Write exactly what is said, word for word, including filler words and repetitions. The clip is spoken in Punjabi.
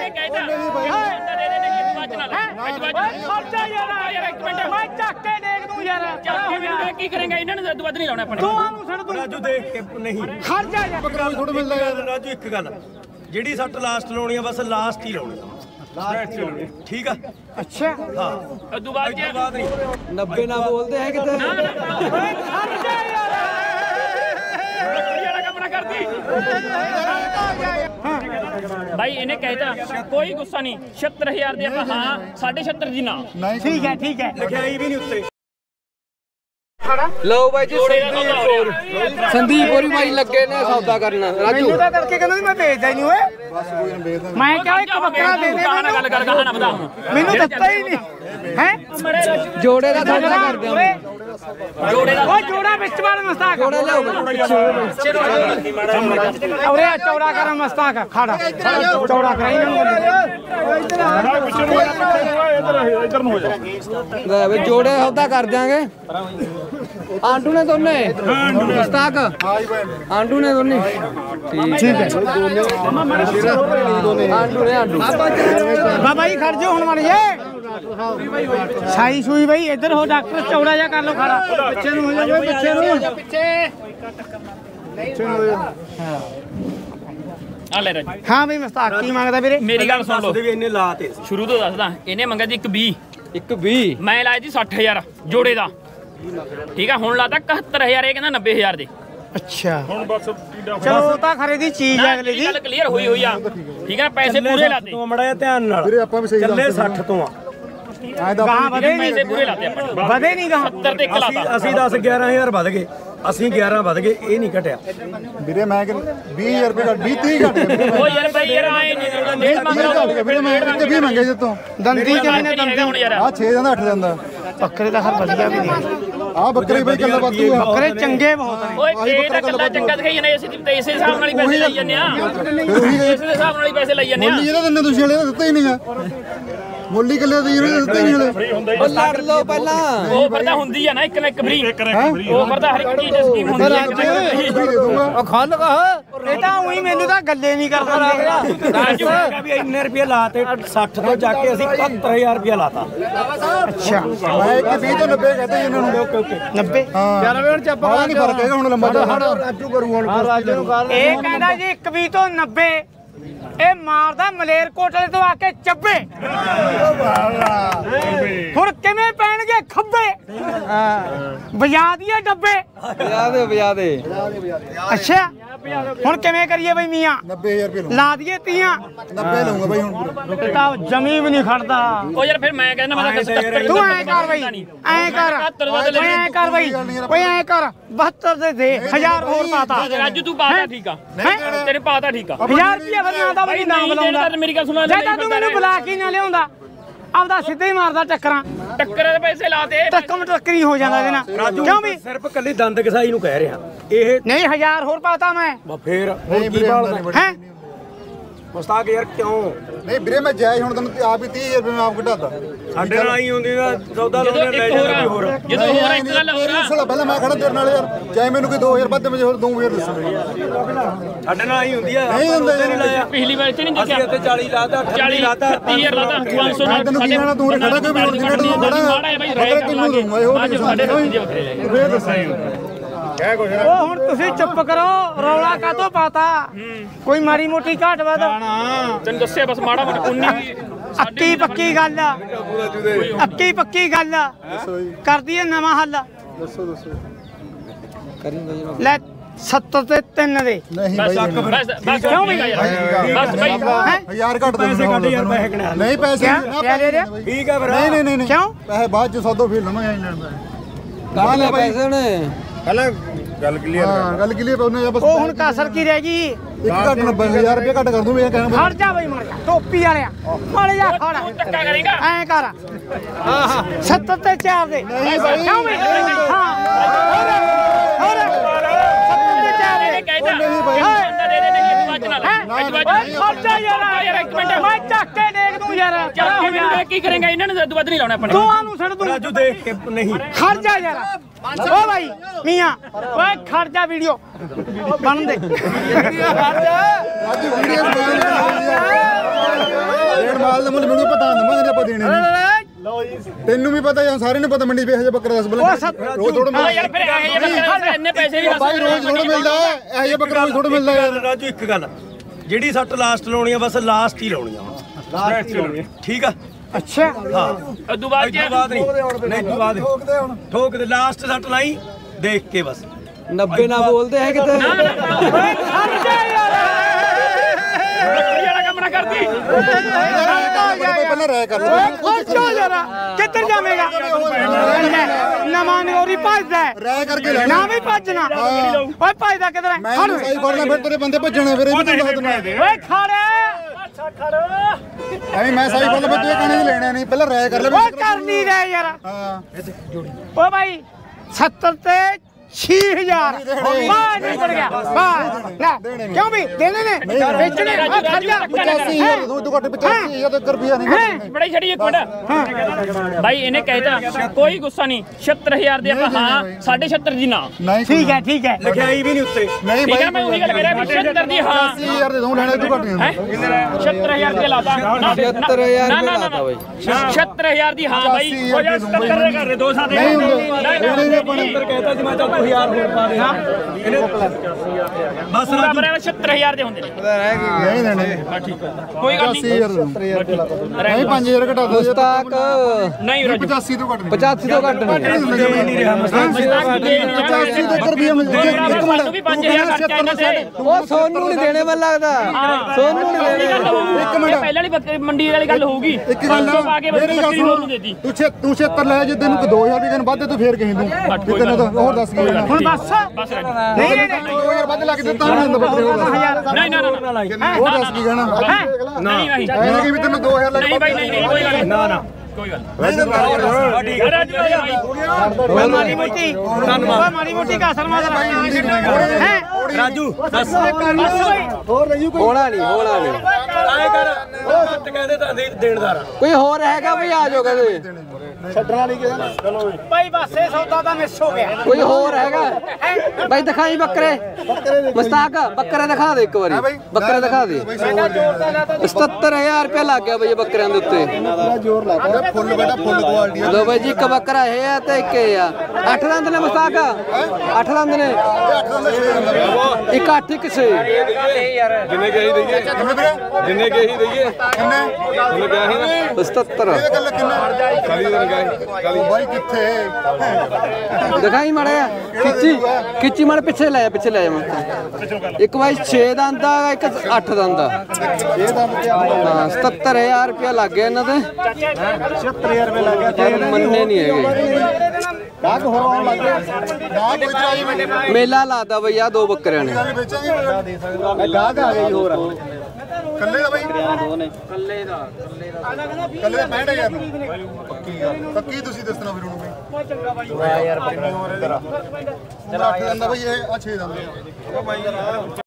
ਕੀ ਕਰੇਗਾ ਇਹਨਾਂ ਨੇ ਵੱਧ ਨਹੀਂ ਲਾਉਣਾ ਆਪਣੇ ਰਾਜੂ ਦੇਖ ਕੇ ਨਹੀਂ ਖਰਚਾ ਬੱਕਰਾ ਥੋੜਾ ਮਿਲਦਾ ਰਾਜੂ ਇੱਕ ਗੱਲ ਜਿਹੜੀ ਸੱਟ ਲਾਸਟ ਲਾਉਣੀ ਆ ਬਸ ਲਾਸਟ ਹੀ ਲਾਉਣੀ ठीक है अच्छा हाँ अदू बात क्या बात नहीं नब्बे ना बोलते हैं कितने भाई इन्हें कहता कोई गुस्सा नहीं छत्तर हजार दे हाँ साढ़े छत्तर जी ना ठीक है ठीक है लिखाई भी नहीं उत्ते लो भाई जी संदीप और भाई लगे ने सौदा करना राजू मैं करके कहना मैं बेचदा ही नहीं ओए मैं क्या एक बकरा दे दे गल कर कहां ना बता मैंने ਦਿੱਤਾ ही नहीं हैं जोड़े का सौदा कर दे जोड़े ओ जोड़ा ਵਿੱਚ ਵਾਲ ਮਸਤਾਕ जोड़ा ले ਔਰੇ ਚੌੜਾ ਕਰ ਮਸਤਾਕ ਖਾੜਾ ਚੌੜਾ ਕਰਾਈ ਨਾ इधर हो जा ले जोड़े सौदा कर देंगे आंटू ने दोने मस्ताक आंटू ने दोने ठीक है आंटू ने आंटू बाबा जी खड़ जाओ हुन मार ये साई सुई भाई इधर हो डॉक्टर चौड़ा जा कर लो खड़ा पीछे नु हो जा पीछे नु पीछे पीछे नु हां आ ले राजू हां भाई मस्ताक की मांगदा ਵੀਰੇ मेरी गल सुन लो ਇਹਨੇ ਲਾਤੇ शुरू तो दसदा ਇਹਨੇ ਮੰਗਿਆ ਜੀ ਇੱਕ ਵੀਹ एक बीस मैं लाया जी साठ हजार जोड़े ਦਾ ठीक है ਹੁਣ ਲਾਤਾ इकहत्तर हजार ਇਹ ਕਹਿੰਦਾ नब्बे हजार ਦੇ अच्छा चलो ਤਾਂ ਖਰੀਦੀ ਚੀਜ਼ ਹੈ ਅਗਲੇ ਦੀ ਗੱਲ ਕਲੀਅਰ ਹੋਈ ਹੋਈ ਆ ਠੀਕ ਹੈ ਪੈਸੇ ਪੂਰੇ ਲਾਤੇ ਤੂੰ ਮੜਾ ਧਿਆਨ ਨਾਲ ਵੀਰੇ ਆਪਾਂ ਵੀ ਸਹੀ ਚੱਲੇ ਸੱਠ ਤੋਂ ਆ ਗਾਂ ਵਧੇ ਨਹੀਂ ਪੈਸੇ ਪੂਰੇ ਲਾਤੇ ਆਪਾਂ ਵਧੇ ਨਹੀਂ ਗਾਂ ਸੱਤਰ ਤੇ ਇੱਕ ਲਾਤਾ ਅਸੀਂ ਦਸ ਗਿਆਰਾਂ ਹਜ਼ਾਰ ਵੱਧ ਗਏ ਅਸੀਂ ਗਿਆਰਾਂ ਵੱਧ ਗਏ ਇਹ ਨਹੀਂ ਘਟਿਆ ਵੀਰੇ ਮੈਂ ਕਿ ਵੀਹ ਹਜ਼ਾਰ ਰੁਪਏ ਘੱਟ ਵੀਹ ਤੀਹ ਘੱਟ ਗਏ ਉਹ ਯਾਰ ਭਾਈ ਯਾਰ ਆਏ ਨਹੀਂ ਡੇਢ ਮੰਗ ਲਓ ਵੀਰੇ ਮੈਂ ਕਿਤੇ ਵੀਹ ਮੰਗੇ ਜੇ ਤੋਂ ਦੰਦੀ ਕਿਵੇਂ ਨੇ ਦੰਦੀ ਹੁਣ ਯਾਰ ਆ ਛੇ ਜਾਂਦਾ ਅੱਠ ਜਾਂਦਾ ਬੱਕਰੇ ਦਾ ਹਰ ਵਧੀਆ ਵੀ ਨਹੀਂ ਆ ਬੱਕਰੀ ਬਈ ਕੱਲਾ ਬਾਤੂ ਆ ਬੱਕਰੇ ਚੰਗੇ ਬਹੁਤ ਨੇ ਓਏ ਇਹ ਤਾਂ ਕੱਲਾ ਚੰਗਾ ਦਿਖਾਈ ਜਾਂਦੇ ਅਸੀਂ ਤੇ ਇਸੇ ਹਿਸਾਬ ਨਾਲ ਹੀ ਪੈਸੇ ਲਈ ਜਾਂਦੇ ਆ ਇਸੇ ਹਿਸਾਬ ਨਾਲ ਹੀ ਪੈਸੇ ਲਈ ਜਾਂਦੇ ਆ ਮੁੱਲ ਇਹਦਾ ਦਿੰਨੇ ਤੁਸੀਂ ਹਲੇ ਦਿੱਤਾ ਹੀ ਨਹੀਂ ਆ ਮੁੱਲ ਹੀ ਕੱਲੇ ਦੀ ਦਿੱਤਾ ਹੀ ਨਹੀਂ ਹਲੇ ਉਹ ਲੜ ਲੋ ਪਹਿਲਾਂ ਉਹ ਫਿਰ ਤਾਂ ਹੁੰਦੀ ਆ ਨਾ ਇੱਕ ਨਾ ਇੱਕ ਫਰੀ ਉਹ ਫਿਰ ਤਾਂ ਹਰ ਇੱਕ ਚੀਜ਼ ਦੀ ਸਕੀਮ ਹੁੰਦੀ ਆ ਉਹ ਖੱਲ ਕਹ ਇਹ ਤਾਂ ਉਹੀ ਮੈਨੂੰ ਤਾਂ ਗੱਲੇ ਨਹੀਂ ਕਰਦਾ ਰਾਜੂ ਕਹਿੰਦਾ ਵੀ ਇੰਨੇ ਰੁਪਏ ਲਾਤੇ ਸੱਠ ਤੋਂ ਜਾ ਕੇ ਅਸੀਂ ਇਕਹੱਤਰ ਹਜ਼ਾਰ ਰੁਪਏ ਲਾਤਾ ਅੱਛਾ ਮੈਂ ਇੱਕ ਵੀਹ ਤੋਂ ਨੱਬੇ ਕਹਤੇ ਇਹਨਾਂ ਨੂੰ ਓਕੇ ਓਕੇ ਨੱਬੇ ਹਾਂ ਯਾਰ ਹੁਣ ਚੱਪ ਨਹੀਂ ਫਰਕ ਹੈਗਾ ਹੁਣ ਲੰਮਾ ਰਾਜੂ ਕਰੂ ਹੁਣ ਰਾਜੂ ਨੂੰ ਕਰ ਇਹ ਕਹਿੰਦਾ ਜੀ ਇੱਕ ਵੀਹ ਤੋਂ ਨੱਬੇ ਇਹ ਮਾਰਦਾ ਮਲੇਰਕੋਟਲੇ ਤੋਂ ਆ ਕੇ ਚੱਬੇ ਹੁਣ ਕਿਵੇਂ ਪੈਣਗੇ ਖੱਬੇ ਵਜਾ ਦਈਏ ਡੱਬੇ ਵਜਾ ਦੇ ਵਜਾ ਦੇ ਅੱਛਾ ਹੁਣ ਕਿਵੇਂ ਕਰੀਏ ਬਈ ਮੀਆਂ ਨੱਬੇ ਹਜ਼ਾਰ ਰੁਪਏ ਲਾ ਦਈਏ ਤੀਆਂ ਨੱਬੇ ਲਊਂਗਾ ਬਾਈ ਹੁਣ ਇਹ ਤਾਂ ਜਮੀ ਵੀ ਨਹੀਂ ਖੜਦਾ ਉਹ ਯਾਰ ਫਿਰ ਮੈਂ ਕਹਿੰਦਾ ਮੈਂ ਤਾਂ ਤੂੰ ਐ ਕਰ ਬਈ ਐ ਕਰ ਓਏ ਐ ਕਰ ਬਈ ਓਏ ਐ ਕਰ ਬਹੱਤਰ ਦੇ ਦੇ ਹਜ਼ਾਰ ਹੋਰ ਪਾਤਾ ਰਾਜੂ ਤੂੰ ਪਾਤਾ ਠੀਕ ਆ ਤੇਰੇ ਪਾਤਾ ਠੀਕ ਆ ਹਜ਼ਾਰ ਰੁਪਏ ਫਿਰ ਨਾ ਬਈ ਨਾਮ ਲਾਉਂਦਾ ਮੇਰੀ ਗੱਲ ਸੁਣਾ ਜੇ ਤਾਂ ਤੂੰ ਮੈਨੂੰ ਬੁਲਾ ਕੇ ਨਾ ਲਿਆਉਂਦਾ ਆਪਦਾ ਸਿੱਧੇ ਹੀ ਮਾਰਦਾ ਟੱਕਰਾਂ ਟੱਕਰ ਦੇ ਪੈਸੇ ਲਾਤੇ ਟੱਕਮ ਟੱਕਰੀ ਹੋ ਜਾਂਦਾ ਇਹਦੇ ਨਾਲ ਕਿਉਂ ਵੀ ਸਿਰਫ ਕੱਲੀ ਦੰਦ ਕਸਾਈ ਨੂੰ ਕਹਿ ਰਿਹਾ ਇਹ ਨਹੀਂ ਹਜ਼ਾਰ ਹੋਰ ਪਾਤਾ ਮੈਂ ਫੇਰ ਹੁਣ ਕੀ ਬਾਲਦਾ ਹੈ ਮਸਤਾਕ ਯਾਰ ਕਿਉਂ ਨਹੀਂ ਵੀਰੇ ਮੈਂ ਜਾਇਜ਼ ਹੁਣ ਤੈਨੂੰ ਆਪ ਹੀ ਤੀਹ ਹਜ਼ਾਰ ਰੁਪਏ ਮੈਂ ਆਪ ਘਟਾਤਾ ਸਾਡੇ ਨਾਲ ਹੀ ਹੁੰਦੀ ਨਾ ਸੌਦਾ ਲਾਉਣੇ ਲੈ ਜਾਂਦੇ ਹੋਰ ਜਦੋਂ ਹੋਰ ਇੱਕ ਗੱਲ ਹੋਰ ਆ ਪਹਿਲਾਂ ਮੈਂ ਖੜਾ ਤੇਰੇ ਨਾਲ ਯਾਰ ਚਾਹੇ ਮੈਨੂੰ ਕੋਈ ਦੋ ਹਜ਼ਾਰ ਵੱਧ ਮੈਨੂੰ ਹੋਰ ਦੋ ਹਜ਼ਾਰ ਦੱਸੋ ਸਾਡੇ ਨਾਲ ਹੀ ਹੁੰਦੀ ਆ ਨਹੀਂ ਹੁੰਦਾ ਨਹੀਂ ਲਾਇਆ ਪਿਛਲੀ ਵਾਰ ਚ ਨਹੀਂ ਅਸੀਂ ਦੇਖਿਆ ਇੱਥੇ ਚਾਲੀ ਲਾਤਾ ਚਾਲੀ ਲਾਤਾ ਅਠੱਤੀ ਹਜ਼ਾਰ ਲਾਤਾ ਪੰਜ ਸੌ ਨਾਲ ਤੈਨੂੰ ਕੀ ਕਹਿਣਾ ਤੂੰ ਖੜਾ ਕੋਈ ਵੀ ਹੁਣ ਜਿਹੜਾ ਤੂੰ ਖੜਾ ਮਾੜਾ ਹੈ ਬਾਈ ਰਹਿ ਕਿੰਨੂੰ ਦੂੰਗਾ ਇਹ ਹੋਰ ਨਹੀਂ ਸਾਡੇ ਦੂਜੇ ਵੱਖਰੇ ਲੈ ਫੇਰ ਦੱਸਾਂ ਉਹ ਹੁਣ ਤੁਸੀਂ ਚੁੱਪ ਕਰੋ ਰੌਲਾ ਕਾਤੋਂ ਪਾਤਾ ਕੋਈ ਮਾੜੀ ਮੋਟੀ ਘਾਟ ਵਾਦ ਤੈਨੂੰ ਦੱਸਿਆ ਬਸ ਮਾੜਾ ਮੋਟਾ ਉੱਨੀ ਅੱਕੀ ਪੱਕੀ ਗੱਲ ਅੱਕੀ ਪੱਕੀ ਗੱਲ ਕਰ ਦਈਏ ਨਵਾਂ ਹੱਲ ਦੱਸੋ ਦੱਸੋ ਲੈ ਸੱਤਰ ਤੇ ਤਿੰਨ ਦੇ ਨਹੀਂ ਬਸ ਬਾਈ ਬਸ ਬਸ ਕਿਉਂ ਵੀ ਬਸ ਬਾਈ ਹਜ਼ਾਰ ਘੱਟ ਦੇ ਪੈਸੇ ਕੱਢ ਯਾਰ ਪੈਸੇ ਕਿਹਨੇ ਨਹੀਂ ਪੈਸੇ ਕਿਆ ਦੇ ਰਿਹਾ ਠੀਕ ਆ ਫਿਰ ਨਹੀਂ ਨਹੀਂ ਨਹੀਂ ਕਿਉਂ ਪੈਸੇ ਬਾਅਦ ਚ ਸੌਦੋ ਫੇਰ ਲਵਾਂਗੇ ਇੰਨਾ ਕੱਢ ਲੈ ਪੈਸੇ ਨੇ ਪਹਿਲਾਂ ਗੱਲ ਕਲੀਅਰ ਹਾਂ ਗੱਲ ਕਲੀਅਰ ਪਾਉਣੇ ਆ ਬਸ ਉਹ ਹੁਣ ਕਾਸਰ ਕੀ ਰਹਿ ਗਈ ਇੱਕ ਘੱਟ ਨੱਬੇ ਹਜ਼ਾਰ ਰੁਪਏ ਘੱਟ ਕਰ ਦੂੰ ਇਹ ਕਹਿਣਾ ਖੜ ਜਾ ਬਈ ਮਰ ਜਾ ਟੋਪੀ ਵਾਲਿਆ ਮੜ ਜਾ ਖੜ ਧੱਕਾ ਕਰੇਗਾ ਐਂ ਕਰ ਆਹਾ ਸੱਤਰ ਤੇ ਚਾਰ ਦੇ ਨਹੀਂ ਬਾਈ ਕਿਉਂ ਵੀ ਹਾਂ ਹੋਰ ਹੋਰ ਸੱਤਰ ਤੇ ਚਾਰ ਦੇ ਕਹਿਤਾ ਨਹੀਂ ਬਾਈ ਬੰਦਾ ਦੇ ਦੇ ਨੇ ਅੱਜ ਨਾਲ ਅੱਜ ਓਏ ਖੜ ਜਾ ਯਾਰ ਯਾਰ ਇੱਕ ਮਿੰਟ ਮੈਂ ਚੱਕ ਕੇ ਦੇਖ ਦੂੰ ਯਾਰ ਚੱਲ ਕੀ ਕਰੇਗਾ ਇਹਨਾਂ ਨੇ ਵੱਧ ਨਹੀਂ ਲਾਉਣਾ ਆਪਣੇ ਦੋਹਾਂ ਨੂੰ ਛੱਡ ਦੂੰ ਰਾਜੂ ਦੇਖ ਕੇ ਨਹੀਂ ਖੜ ਜਾ ਯਾਰ ਓ ਭਾਈ ਮੀਆਂ ਓਏ ਖੜ ਜਾ ਵੀਡੀਓ ਬਣ ਦੇ ਅੱਜ ਵੀਡੀਓ ਬਣਾ ਮਾਲ ਦਾ ਮੁੱਲ ਮੈਨੂੰ ਪਤਾ ਦਵਾਂਗੇ ਆਪਾਂ ਦੇਣੇ ਨਹੀਂ ਤੈਨੂੰ ਵੀ ਪਤਾ ਜਾਂ ਸਾਰਿਆਂ ਨੂੰ ਪਤਾ ਮੰਡੀ ਵੇਖ ਜੇ ਬੱਕਰਾ ਦਸ ਬਲਾ ਰੋਜ਼ ਥੋੜਾ ਹਾਂ ਯਾਰ ਫਿਰ ਇਹ ਬੱਕਰੇ ਇੰਨੇ ਪੈਸੇ ਵੀ ਬਾਈ ਰੋਜ਼ ਥੋੜਾ ਮਿਲਦਾ ਇਹ ਜਿਹਾ ਬੱਕਰਾ ਰੋਜ਼ ਥੋੜਾ ਮਿਲਦਾ ਯਾਰ ਰਾਜੂ ਇੱਕ ਗੱਲ ਜਿਹੜੀ ਸੱਟ ਲਾਸਟ ਲਾਉਣੀ ਆ ਬਸ ਲਾਸਟ ਹੀ ਲਾਉਣੀ ਆ ਲਾਸਟ ਹੀ ਲਾਉਣੀ ਠੀਕ ਆ ਅੱਛਾ ਹਾਂ ਉਦੋਂ ਬਾਅਦ ਇਸ ਤੋਂ ਬਾਅਦ ਨਹੀਂ ਨਹੀਂ ਤੋਂ ਬਾਅਦ ਠੋਕ ਦੇ ਲਾਸਟ ਸੱਟ ਲਾਈ ਦੇਖ ਕੇ ਬਸ ਨੱਬੇ ਨਾ ਬੋਲਦੇ ਹੈ ਕਿਤੇ ਓਏ ਖਰਚਾ ਯਾਰ ਯਾਰ ਕੰਮ ਨਾ ਕਰਦੀ ਪਹਿਲਾਂ ਰਾਇ ਕਰ ਲਓ ਖਰਚਾ ਯਾਰ ਕਿੱਧਰ ਜਾਵੇਂਗਾ ਨਵਾਂ ਨਿਓਰੀ ਭੱਜਦਾ ਰਾਇ ਕਰਕੇ ਲੈਣਾ ਨਾ ਵੀ ਭੱਜਣਾ ਓਏ ਭੱਜਦਾ ਕਿੱਧਰ ਮੈਂ ਸਹੀ ਫੜਨਾ ਫਿਰ ਤੇਰੇ ਬੰਦੇ ਭੱਜਣੇ ਫਿਰ ਇਹ ਤੈਨੂੰ ਦੱਸ ਦਿੰਦਾ ਓਏ ਖੜੇ ਐਵੇਂ ਮੈਂ ਸਹੀ ਫੜਨਾ ਫਿਰ ਤੂੰ ਇਹ ਕਹਾਣੀ ਲੈਣਾ ਨਹੀਂ ਪਹਿਲਾਂ ਰਾਇ ਕਰ ਲੈ ਓਏ ਕਰ ਨਹੀਂ ਰਹੇ ਯਾਰ ਹਾਂ ਓ ਭਾਈ ਸੱਤਰ ਤੇ ਛੇ ਹਜ਼ਾਰ ਬਾਹਰ ਨਿਕਲ ਗਿਆ ਬਾਹਰ ਲੈ ਕਿਉਂ ਵੀ ਦੇਣੇ ਨੇ ਵੇਚਣੇ ਆ ਖਰਚਾ ਪਚਾਸੀ ਹਜ਼ਾਰ ਤੂੰ ਤੂੰ ਘੱਟ ਪਚਾਸੀ ਹਜ਼ਾਰ ਤੱਕ ਰੁਪਿਆ ਨਹੀਂ ਬੜੀ ਛੜੀ ਇੱਕ ਮਿੰਟ ਭਾਈ ਇਹਨੇ ਕਹਿਤਾ ਕੋਈ ਗੁੱਸਾ ਨਹੀਂ ਛਿਅੱਤਰ ਹਜ਼ਾਰ ਦੇ ਆਪਾਂ ਹਾਂ ਸਾਢੇ ਛਿਅੱਤਰ ਦੀ ਨਾ ਨਹੀਂ ਠੀਕ ਹੈ ਠੀਕ ਹੈ ਲਿਖਾਈ ਵੀ ਨਹੀਂ ਉੱਤੇ ਨਹੀਂ ਠੀਕ ਹੈ ਮੈਂ ਉਹੀ ਗੱਲ ਕਰ ਰਿਹਾ ਵੀ ਛਿਅੱਤਰ ਦੀ ਹਾਂ ਪਚਾਸੀ ਹਜ਼ਾਰ ਦੇ ਦੋ ਲੈਣੇ ਤੂੰ ਘੱਟ ਨਹੀਂ ਛਿਅੱਤਰ ਹਜ਼ਾਰ ਰੁਪਏ ਲਾਤਾ ਛਿਅੱਤਰ ਹਜ਼ਾਰ ਰੁਪਏ ਲਾਤਾ ਬਾਈ ਛਿਅੱਤਰ ਹਜ਼ਾਰ ਦੀ ਹਾਂ ਬਾਈ ਹੋ ਜਾ ਸੱਤਰ ਦੇ ਕਰ ਦੋ ਸਾਦੇ ਨਹੀਂ ਹੁੰਦੇ ਅੰਦਰ ਕਹਿਤਾ ਸੀ ਮੈਂ ਤਾਂ ਦੋ ਹਜ਼ਾਰ ਹੋਰ ਪਾ ਦੇਣਾ ਬਸ ਪੂਰਾ ਬਰਾਬਰ ਛਿਅੱਤਰ ਹਜ਼ਾਰ ਦੇ ਹੁੰਦੇ ਨੇ ਨਹੀਂ ਦੇਣੇ ਕੋਈ ਗੱਲ ਪਚਾਸੀ ਨਹੀਂ ਹਜ਼ਾਰ ਨਹੀਂ ਪੰਜ ਹਜ਼ਾਰ ਘਟਾ ਦੋ ਮੁਸਤਾਕ ਨਹੀਂ ਰਾਜੂ ਪਚਾਸੀ ਤੋਂ ਘੱਟ ਨਹੀਂ ਪਚਾਸੀ ਤੋਂ ਘੱਟ ਨਹੀਂ ਨਹੀਂ ਰਿਹਾ ਪਚਾਸੀ ਤੋਂ ਰੁਪਿਆ ਮਿਲ ਇੱਕ ਮਿੰਟ ਵੀ ਪੰਜ ਹਜ਼ਾਰ ਖਰਚਾ ਇਹਨਾਂ ਤੇ ਉਹ ਸੋਨੂੰ ਨਹੀਂ ਦੇਣੇ ਮੈਨੂੰ ਲੱਗਦਾ ਸੋਨੂੰ ਨਹੀਂ ਦੇਣੇ ਇੱਕ ਮਿੰਟ ਪਹਿਲਾਂ ਵਾਲੀ ਬੱਕਰੀ ਮੰਡੀ ਵਾਲੀ ਗੱਲ ਹੋਊਗੀ ਇੱਕ ਗੱਲ ਪੰਜ ਸੌ ਪਾ ਕੇ ਮੇਰੀ ਗੱਲ ਬੱਕਰੀ ਹੋਰ ਨੂੰ ਦੇਤੀ ਤੂੰ ਛੇ ਤੂੰ ਛੇਤਰ ਲੈ ਜੇ ਤੈਨੂੰ ਦੋ ਹਜ਼ਾਰ ਰੁਪਏ ਵੱਧ ਤੂੰ ਫੇਰ ਕਹੀਂ ਤੂੰ ਤੈਨੂੰ ਤਾਂ ਹੋਰ ਦੱਸ ਕੀ ਹੁਣ ਬਸ ਬਸ ਰਾਜੂ ਨਹੀਂ ਨਹੀਂ ਨਹੀਂ ਦੋ ਹਜ਼ਾਰ ਵੱਧ ਲੱਗ ਦਿੱਤਾ ਹੁਣ ਬੱਕਰੇ ਹੋਰ ਦੱਸ ਨਹੀਂ ਨਾ ਨਾ ਹੋਰ ਦੱਸ ਕੀ ਕਹਿਣਾ ਨਹੀਂ ਨਹੀਂ ਐਂ ਕਿ ਵੀ ਤੈਨੂੰ ਦੋ ਹਜ਼ਾਰ ਲੱਗ ਨਹੀਂ ਬਾਈ ਨਹੀਂ ਨਹੀਂ ਕੋਈ ਗੱਲ ਨਹੀਂ ਨਾ ਨਾ ਕੋਈ ਗੱਲ ਨਹੀਂ ਨਹੀਂ ਰਾਜੂ ਭਾਈ ਮਾੜੀ ਮੋਟੀ ਧੰਨਵਾਦ ਮਾੜੀ ਮੋਟੀ ਕਾਸਰ ਮਾਸਰ ਹੈ ਰਾਜੂ ਦੱਸ ਹੋਰ ਰਹੀ ਕੋਈ ਹੋਣਾ ਨਹੀਂ ਹੋਣਾ ਨਹੀਂ ਆਏ ਕਰ ਉਹ ਸੱਟ ਕਹਿੰਦੇ ਤਾਂ ਦੇ- ਦੇਣਦਾਰ ਕੋਈ ਹੋਰ ਹੈਗਾ ਬਈ ਆ ਜਾਓ ਕਦੇ ਛੱਡਣ ਵਾਲੀ ਕਿਹਦਾ ਭਾਈ ਬਸ ਇਹ ਸੌਦਾ ਤਾਂ ਮਿਸ ਹੋ ਗਿਆ ਕੋਈ ਹੋਰ ਹੈਗਾ ਬਾਈ ਦਿਖਾਈ ਬੱਕਰੇ ਮੁਸਤਾਕ ਬੱਕਰੇ ਦਿਖਾ ਦੇ ਇੱਕ ਵਾਰੀ ਬੱਕਰੇ ਦਿਖਾ ਦੇ ਸਤੱਤਰ ਹਜ਼ਾਰ ਰੁਪਏ ਲੱਗ ਗਿਆ ਬਈ ਬੱਕਰਿਆਂ ਦੇ ਉੱਤੇ ਜ਼ੋਰ ਲਾ ਫੁੱਲ ਬੇਟਾ ਫੁੱਲ ਕੁਆਲਿਟੀ ਲੋ ਬਾਈ ਜੀ ਇੱਕ ਬੱਕਰਾ ਇਹ ਆ ਤੇ ਇੱਕ ਇਹ ਆ ਅੱਠ ਦੰਦ ਨੇ ਮੁਸਤਾਕ ਅੱਠ ਦੰਦ ਨੇ ਇੱਕ ਅੱਠ ਇੱਕ ਛੇ ਜਿੰਨੇ ਕਹੀ ਦਈਏ ਕਿੰਨੇ ਵੀਰੇ ਜਿੰਨੇ ਕਹੀ ਦਈਏ ਕਿੰਨੇ ਉਹਨੇ ਕਿਹਾ ਸੀ ਨਾ ਸਤੱਤਰ ਇਹ ਗੱਲ ਕਿੰਨਾ ਕਾਲੀ ਦਿਨ ਗਏ ਕਾਲੀ ਬਾਈ ਕਿੱਥੇ ਦਿਖਾਈ ਮੜਿਆ ਖਿੱਚੀ ਖਿੱਚੀ ਮੜ ਪਿੱਛੇ ਲੈ ਪਿੱਛੇ ਲੈ ਜਾ ਇੱਕ ਬਾਈ ਛੇ ਦੰਦ ਦਾ ਇੱਕ ਅੱਠ ਦੰਦ ਦਾ ਇਹ ਦਮ ਤੇ ਹਾਂ ਸਤੱਤਰ ਹਜ਼ਾਰ ਰੁਪਇਆ ਲੱਗ ਗਿਆ ਇਹਨਾਂ ਤੇ ਛਿਅੱਤਰ ਹਜ਼ਾਰ ਰੁਪਏ ਲੱਗ ਗਿਆ ਪਰ ਮੰਨੇ ਨਹੀਂ ਹੈਗੇ ਗਾਹਕ ਹੋਰ ਆਉਣ ਲੱਗ ਗਿਆ ਗਾਹਕ ਕੋਈ ਤਰਾਈ ਮੈਨੂੰ ਮੇਲਾ ਲਾਦਾ ਬਈ ਆ ਦੋ ਬੱਕਰਿਆਂ ਨੇ ਗੱਲ ਵੇਚਾਂਗੇ ਗਾਹਕ ਆ ਗਈ ਹੋਰ ਕੱਲੇ ਦਾ ਬਾਈ ਕੱਲੇ ਦਾ ਕੱਲੇ ਦਾ ਪੈਂਹਠ ਹਜ਼ਾਰ ਪੱਕੀ ਗੱਲ ਪੱਕੀ ਤੁਸੀਂ ਦੱਸਣਾ ਫਿਰ ਉਹਨੂੰ ਬਈ ਚੰਗਾ ਬਾਈ ਯਾਰ ਬੱਕਰੀ ਹੋਰ ਇਧਰ ਚਲਾ ਅੱਠ ਦੰਦਾ ਬਾਈ ਇਹ ਆ ਛੇ ਦੰਦਾ